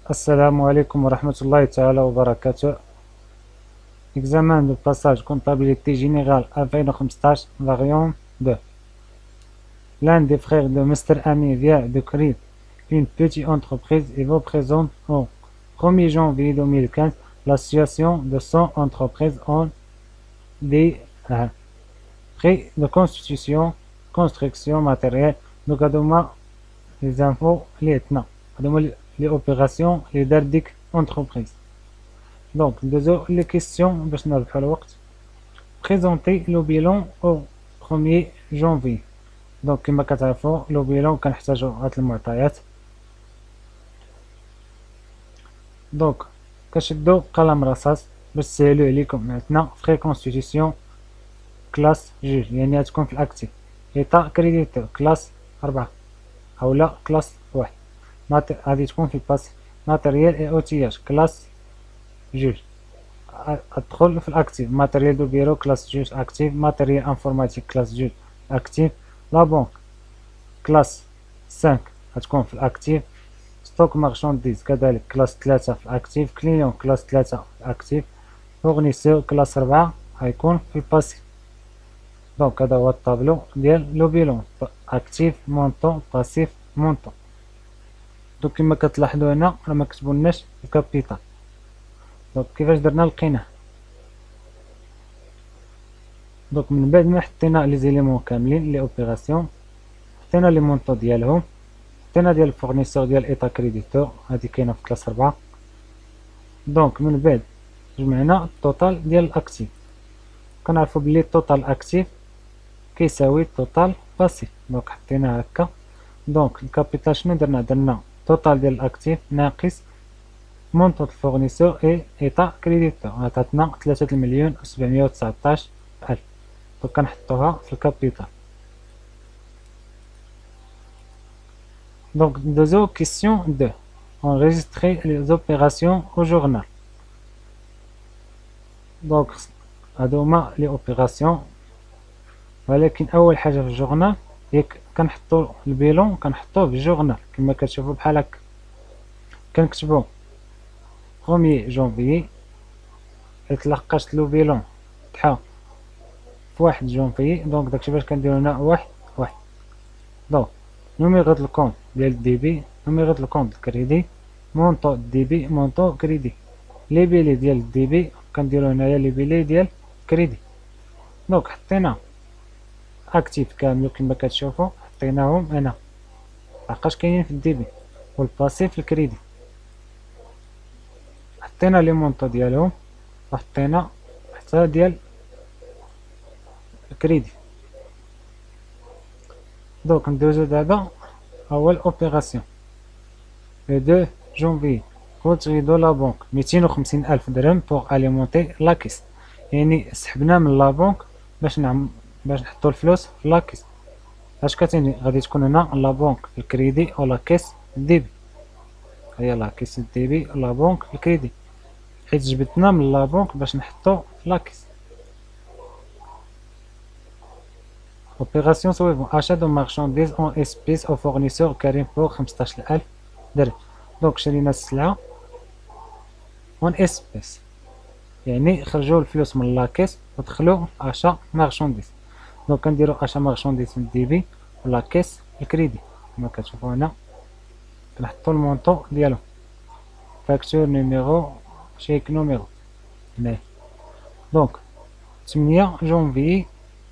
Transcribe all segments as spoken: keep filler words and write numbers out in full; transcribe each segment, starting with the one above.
السلام عليكم ورحمة الله تعالى وبركاته. Examen de passage comptabilité générale ألفين وخمسطاش variant deux. L'un des frères de Mister Ami vient de créer une petite entreprise et vous présente au premier janvier deux mille quinze la situation de son entreprise en des euh, frais de constitution, construction, matériel. Donc, هادوما les infos اللي عندنا هادوما les opérations les دار ديك entreprise. Donc, ندوزو les questions باش نربحو الوقت. Présenter le bilan au premier janvier. Donc كما كتعرفوا لو بيلون كنحتاجو هاد المعطيات. دونك كنشدو قلم رصاص باش تسهلو عليكم. عندنا فري كونستيتيسيون كلاس جوج يعني غتكون في الاكتيف. ايطا كريديتور كلاس أربعة اولا كلاس واحد. غادي تكون في الباس. ماتريال اي اوتياج كلاس جوج. ادخل في الاكتيف. ماتريال دو بيرو كلاس جوج اكتيف. ماتريال انفورماتيك كلاس جوج اكتيف. لا بونك كلاس خمسة غتكون في الاكتيف. ستوك مارشانديز كذلك كلاس ثلاثة في الاكتيف. كليون كلاس ثلاثة في الاكتيف. فورنيسور كلاس أربعة غيكون في الباسيف. دونك هذا هو الطابلو ديال لو بيلون اكتيف مونطون باسيف مونطون. دونك كما كتلاحظوا هنا راه ما كتبولناش الكابيتال. دونك كيفاش درنا لقيناه؟ دونك من بعد ما حطينا لي زيليمون كاملين لي اوبيراسيون حطينا لي مونطو ديالهم حطينا ديال الفورنيسور ديال ايطا كريديتور هادي كاينه في كلاس أربعة. دونك من بعد جمعنا التوتال ديال الاكتيف. كنعرفوا بلي التوتال اكتيف كيساوي التوتال باسيف. دونك حطينا هكا. دونك الكابيتال شنو درنا؟ درنا التوتال ديال الاكتيف ناقص مونطو الفورنيسور اي ايطا كريديتور عطاتنا ثلاثة المليون وسبعمية وتسعطاش ألف. دونك كنحطوها في الكابيتال. Donc, deuxième question deux. Enregistrer les opérations au journal. Donc, هادوما لي اوبيراسيون. ولكن اول حاجه في الجورنال هي كنحطو البيلون كنحطوه في الجورنال كما كتشوفوا بحال هكا. كنكتبو premier janvier تلقاش لو بيلون تحا في واحد جونفي. دونك داكشي باش كنديرو هنا واحد واحد. دونك نوميرو د الكونت ديال الديبي نوميرو د الكونت الكريدي مونطو ديبي مونطو كريدي. لي بيلي ديال الديبي كنديرو هنايا لي بيلي ديال كريدي. دونك حطينا اكتيف كامل كما كتشوفوا حطيناهم هنا لحقاش كاينين في الديبي والباسيف في الكريدي. حطينا لي مونطو ديالهم وحطينا حتى ديال الكريدي. دونك ندوزو دابا اول اوبيراسيون. لو deux janvier retrait de la banque ميتين وخمسين ألف درهم pour alimenter la caisse. يعني سحبنا من لا بنك باش نعم باش نحطو الفلوس في لاكيس. اش كتعني؟ غادي تكون هنا لا بنك في الكريدي او لا كيس ديبي. هي لا كيس ديبي لا بنك في الكريدي حيت جبدنا من لا بنك باش نحطو في لاكيس. Opération suivante. Achat de marchandises en espèces au fournisseur كريم pour خمسطاش ألف درهم. دونك شرينا السلعة اون اسبيس يعني خرجوا الفلوس من لاكيس ودخلوا اشا مارشانديز. دونك كنديرو اشا مارشانديز في الديبي ولا كيس الكريدي كما كتشوفوا هنا. كنحطوا المونطو ديالو فاكتور نيميرو شيك نيميرو هنايا. دونك ثمانية جونفي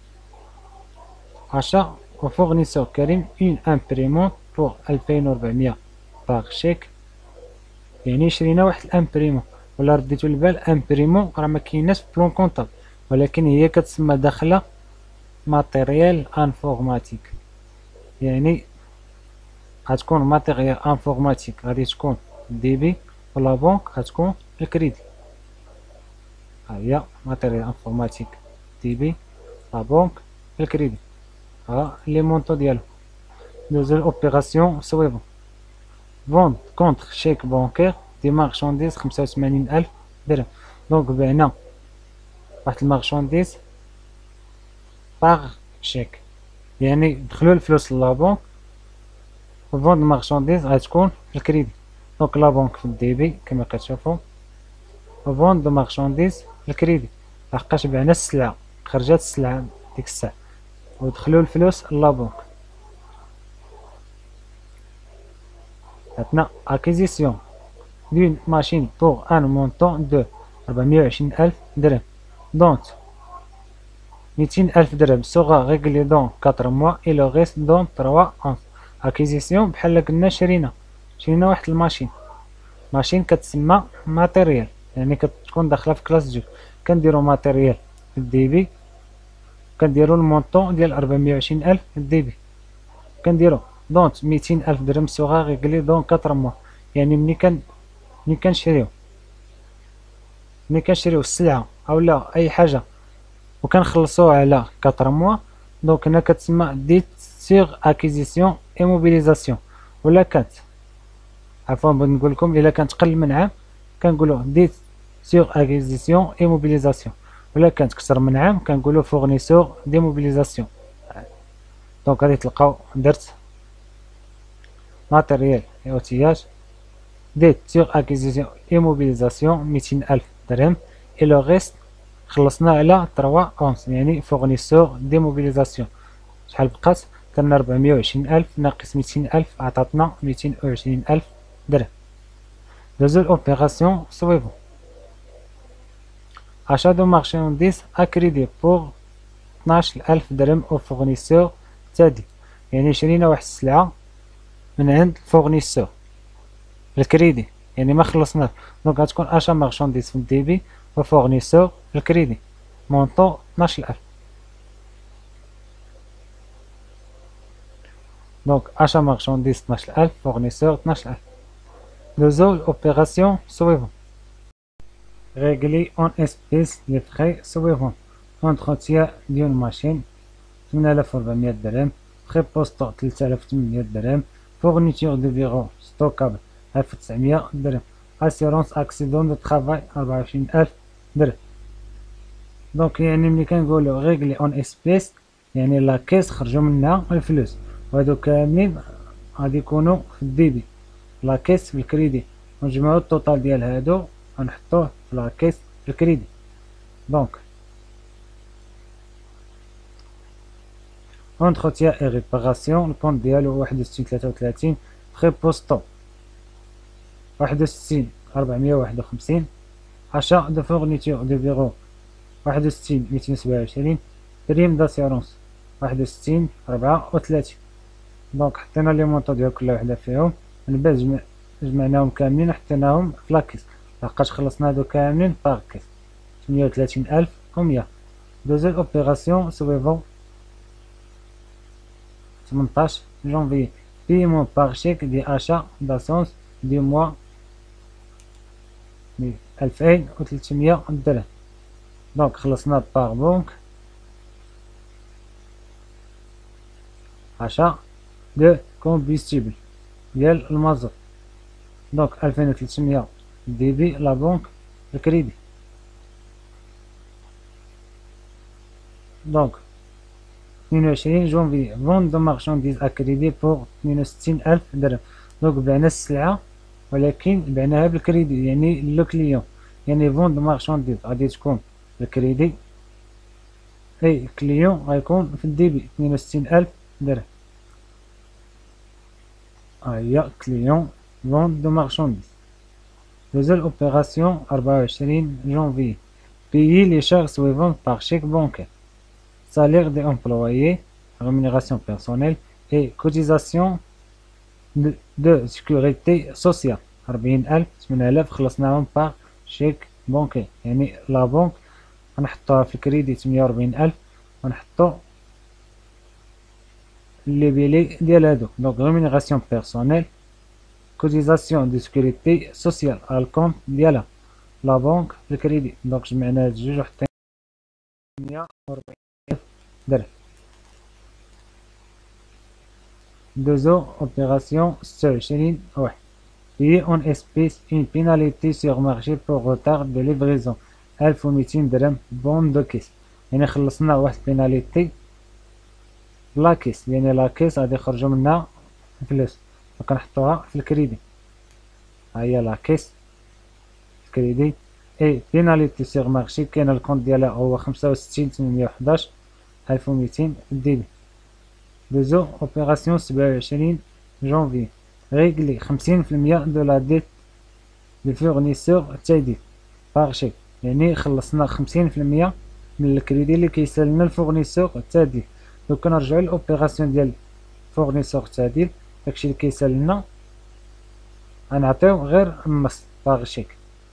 achat au fournisseur كريم une imprimante pour ألفين وأربعمية باغ شيك. يعني شرينا واحد الامبريمون ولا رديتو البال امبريمون راه ما كايناش في بلون كونطابل ولكن هي كتسمى داخله ماتيريال انفورماتيك. يعني غتكون ماتيريال انفورماتيك غادي تكون ديبي ولا بنك غتكون الكريدي. ها هي ماتيريال انفورماتيك ديبي لا بنك الكريدي. ها لي مونطو ديالو. دوزو اوبيراسيون سويفون. فوند كونتر شيك بانكير دي مارشانديز خمسة وثمانين ألف درهم. دونك بعنا واحد المارشانديز باغ شيك يعني دخلوا الفلوس للابونك. فوند مارشانديز غتكون في الكريدي. دونك لا بنك في الديبي كما كتشوفوا، فون دو مارشانديز في الكريدي لحقاش بعنا السلعة، خرجات السلعة ديك الساعة ودخلوا الفلوس لا بنك. Maintenant, acquisition d'une machine pour un montant de أربعمية وعشرين ألف درهم. Donc, ميتين ألف درهم sera réglé dans quatre mois et le reste dans trois ans. acquisition بحال قلنا شرينا شرينا واحد الماشين، ماشين كتسمى ماتيريال، يعني كتكون داخله في كلاس جوج. كنديرو ماتيريال في الديبي، كنديرو المونطون ديال أربعمية وعشرين ألف في الديبي، كنديرو دونك ميتين ألف درهم سوغا غيكلي دون كاتر موا، يعني ملي كان ملي كنشريو ملي كنشريو السلعة اولا اي حاجة وكنخلصوها على كاتر موا، دونك هنا كتسمى ديت سيغ اكيزيسيون اي موبيليزاسيون. ولا كانت عفوا بغيت نقول لكم الا كانت قل من عام كنقولوا ديت سيغ اكيزيسيون اي موبيليزاسيون، ولا كانت كثر من عام كنقولوا فورنيسور دي موبيليزاسيون. دونك غادي تلقاو درت ماتيريال اي اوتياج ديت سيغ اكيزيسيون اي موبيليزاسيون ميتين ألف درهم، اي لو ريست خلصنا على تروا اونس، يعني فورنيسور دي موبيليزاسيون. شحال بقات؟ درنا أربعمية وعشرين ألف ناقص ميتين ألف عطاتنا ميتين وعشرين ألف درهم. دوزو الأوبيراسيون سويفون. achat de marchandises à crédit pour اثناش ألف درهم او فورنيسور تادي، يعني شرينا واحد السلعة من عند فورنيسور الكريدي، يعني ما خلصناش. دونك غتكون اشا مارشانديز في الديبي وفورنيسور الكريدي مونطون اثناش ألف. دونك اشا مارشانديز اثناش ألف فورنيسور اثناش ألف. دوزو الأوبيراسيون سويفون. ريغلي اون اسبيس لي فخي سويفون. entretien ديال ماشين ثمانية آلاف وأربعمية درهم، فخي بوستو ثلاثة آلاف وثمنمية درهم، فورنيتور دو بيرو ستوكابل ألف وتسعمية درهم، اسيرونس اكسيدون دو ترافاي أربعة وعشرين ألف درهم. دونك يعني ملي كنقولو ريغلي اون اسبيس يعني لا كيس خرجوا منها الفلوس، وهادو كاملين غادي يكونوا في الديبي، لا كيس في الكريدي، ونجمعو التوتال ديال هادو ونحطوه في لا كيس في الكريدي. دونك entretien et réparation الكونت ديالو واحد وستين ثلاثة وثلاثين، فخي بوستو واحد وستين أربعمية واحد وخمسين، achat de fourniture de bureau واحد وستين ميتين وسبعة وعشرين، بريم داسيرونس واحد وستين ربعة وثلاثين. دونك حطينا لي مونطو ديال كل وحده فيهم، من بعد جمع جمعناهم كاملين حطيناهم في لاكيس لحقاش خلصنا هادو كاملين باغ كيس ثمانية وثلاثين ألف ومية. دوزو الأوبيراسيون سويفون. ثمنطاش جونفي paiement par chèque دي achat d'assurance دي mois ألفين وثلاثمية درهم. دونك خلصنا باغ بنك achat de combustible ديال المازوت، دونك ألفين وثلاثمية ديبي لا بنك الكريدي. دونك اثنين وعشرين جونفي فون دو مارشانديز اكريدي بوغ اثنين وستين ألف درهم. دونك بعنا السلعة ولكن بعناها بالكريدي، يعني لو كليون، يعني فون دو مارشانديز غادي تكون بالكريدي، اي كليون غيكون في الديبي اثنين وستين ألف درهم. هي كليون فون دو مارشانديز. دوزو الأوبيراسيون أربعة وعشرين جونفي payer les charges suivantes par chèque bancaire: salaire des employés, rémunération personnelle et cotisation de, de sécurité sociale. أربعين ألف ثمانية آلاف خلصناهم باغ شيك بونكي، يعني لا بنك غنحطوها في الكريدي ثمانية وأربعين ألف ونحطو لي بيلي ديال هادو. دونك rémunération personnelle cotisation de sécurité sociale على الكونت ديالها لا بنك الكريدي. دونك جمعنا هاد الجوج وحطينا ثمانية وأربعين ألف درهم. دوزو اوبيراسيون ستة وعشرين واحد payer en espèces une pénalité sur marché pour retard de livraison ألف وميتين درهم بون دو كيس، يعني خلصنا واحد بيناليتي لا كيس، يعني لا كيس غادي يخرجوا منها فلوس وكنحطوها في الكريدي. ها هي لا كيس كريدي. اي بيناليتي سيغ مارشي كاين الكونت ديالها هو خمسة وستين ثمنمية وحداش ألف وميتين ديبي. دوزو اوبيراسيون سبعة وعشرين جونفي ريغلي خمسين في المية دو لا ديت دو فورنيسور تايدي باغ شيك، يعني خلصنا خمسين في المية من الكريدي اللي كيسالنا الفورنيسور تاعدي. دونك كنرجعو للاوبيراسيون ديال فورنيسور تاعدي، داكشي اللي كيسالنا غنعطيو غير النص باغ شيك.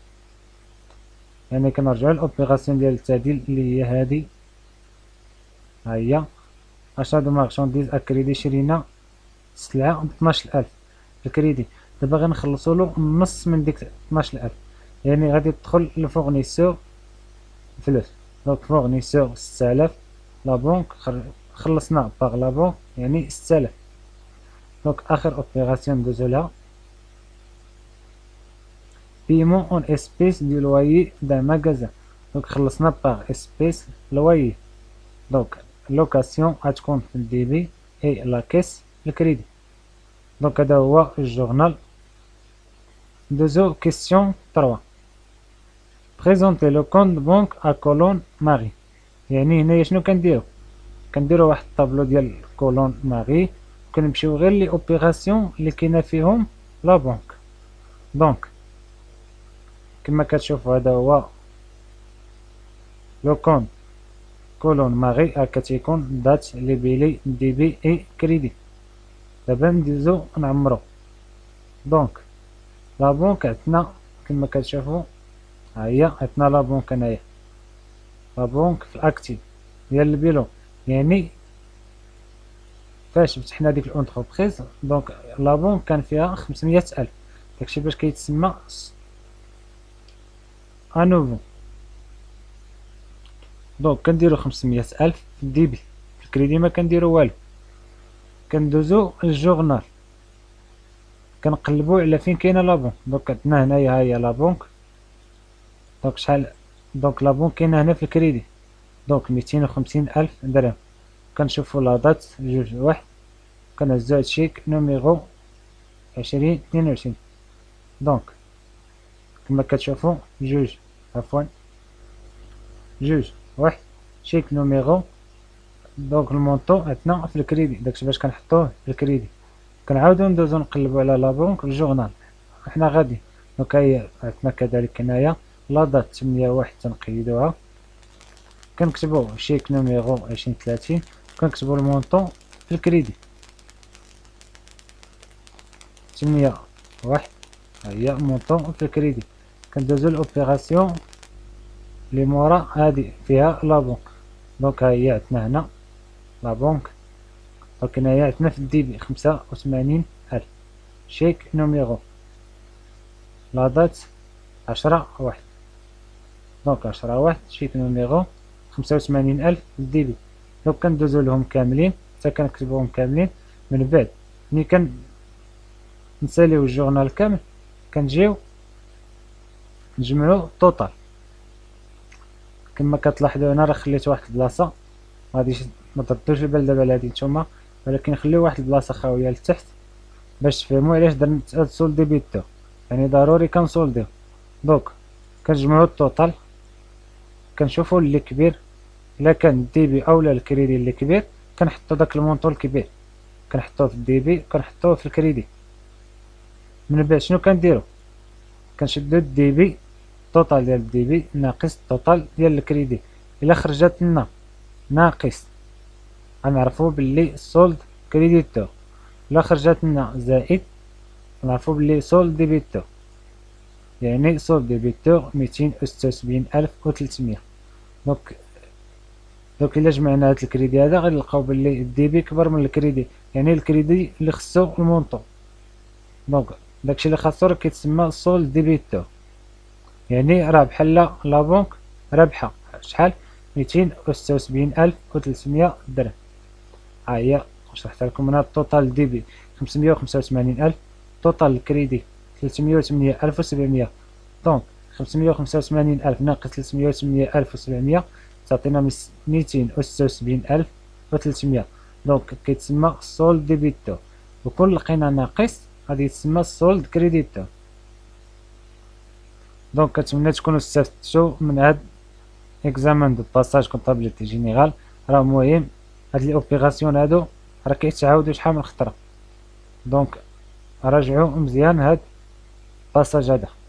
يعني كنرجعو للاوبيراسيون ديال التعديل اللي هي هادي، ها هي اشا دو مارشانديز اكريدي شرينا سلعة بطناش الألف الكريدي. دابا غنخلصولو النص من ديك طناش الألف، يعني غادي تدخل لفورنيسور فلوس. دونك فورنيسور ستة آلاف، لا بونك خلصنا باغ لا بونك يعني ستة آلاف. دونك اخر اوبيراسيون ندوزو لها paiement en espèces du loyer d'un magasin. دونك خلصنا باغ اسبيس لويي. دونك لوكاسيون غتكون في الديبي اي لا كيس الكريدي. دونك هذا هو الجورنال. دوزو كيسيون ثلاثة. بريزونتي لو كونت بونك ا كولون ماري. يعني هنايا شنو كنديرو؟ كنديرو واحد الطابلو ديال كولون ماري، كنمشيو غير لي اوبيراسيون اللي كاينه فيهم لا بونك. دونك كما كتشوفوا هذا هو لو كونت كولون ماري، هكا تيكون دات لي بيلي ديبي اي كريدي. دابا ندوزو نعمرو. دونك لا بونك عندنا كما كتشوفوا ها هي عندنا لا بونك هنايا، لا بونك في الاكتيف ديال البيلو. يعني فاش فتحنا ديك الاونتربريز دونك لا بونك كان فيها خمسمية ألف، داكشي باش كيتسمى انوفو. دونك كنديرو خمسمية ألف في الديبي، في الكريدي ما كنديرو والو. كندوزو الجورنال كنقلبو على فين كاينه لا بونك. دونك عندنا هنايا ها هي لا بونك. دونك شحال؟ دونك لا بونك كاينه هنا في الكريدي، دونك ميتين وخمسين ألف درهم. كنشوفو لا دات جوج واحد، كنهزو هاد الشيك نوميرو عشرين اثنين وعشرين. دونك كما كتشوفو جوج عفوا جوج واحد شيك نوميرو. دونك المونطو عندنا في الكريدي، داكشي باش كنحطوه في الكريدي. كنعاودو ندوزو نقلبو على لا بونك في الجورنال حنا غادي. دونك هي عندنا كذلك هنايا لا دات ثمانية واحد تنقيدوها، كنكتبو شيك نوميرو عشرين ثلاثين، كنكتبو المونطو في الكريدي ثمانية واحد، ها هي مونطو في الكريدي. كندوزو الاوبيراسيون لي مورا هادي فيها لا بونك. دونك ها هي عندنا هنا لا بونك. دونك هنايا عندنا في الديبي خمسة وثمانين ألف شيك نوميرو، لا دات عشرة واحد. دونك عشرة واحد شيك نوميرو خمسة وثمانين ألف في الديبي. دونك كندوزو لهم كاملين حتى كنكتبوهم كاملين. من بعد ملي كن نساليو الجورنال كامل كنجيو نجمعو الطوطال. كما كتلاحظوا هنا راه خليت واحد البلاصه، غاديش ما تردوش البال دابا لهادي نتوما، ولكن خليو واحد البلاصه خاويه لتحت باش تفهموا علاش درنا هاد سولدي بيتو، يعني ضروري كنسولديو. دونك كنجمعو الطوطال، كنشوفو اللي كبير، الا كان الديبي اولا الكريدي اللي كبير كنحطو داك المونطو الكبير كنحطوه في الديبي كنحطوه في الكريدي. من بعد شنو كنديرو؟ كنشدو الديبي الطوطال ديال الديبي ناقص الطوطال ديال الكريدي. الا خرجت لنا ناقص غنعرفو بلي سولد كريديتو، الا خرجت لنا زائد غنعرفو بلي سولد ديبيتو، يعني سولد ديبيتو ميتين وستة وسبعين ألف وثلاثمية. دونك دونك الا جمعنا هاد الكريدي هذا غنلقاو بلي الديبي كبر من الكريدي، يعني الكريدي اللي خصو المونطو. دونك داكشي اللي خاصو راه كيتسمى سولد ديبيتو، يعني راه بحال لا بونك رابحه شحال؟ ميتين وستة وسبعين ألف وثلاثمية درهم. ها هي شرحت لكم هنا التوتال ديبي خمسمية وخمسة وثمانين ألف، توتال الكريدي ثلاثمية وثمانية ألف وسبعمية. دونك خمسمية وخمسة وثمانين ألف ناقص ثلاثمية وثمانية ألف وسبعمية تعطينا ميتين وستة وسبعين ألف وثلاثمية. دونك كيتسمى سولد ديبيتو، وكل لقينا ناقص غادي يتسمى سولد كريديتو. دونك كنتمنى تكونوا استفدتوا من هاد اكزامان دو باساج كونطابيليتي جينيرال. راه مهم هاد لي اوبيراسيون هادو راه كيتعاودوا شحال من خطره، دونك راجعوا مزيان هاد باساج هذا.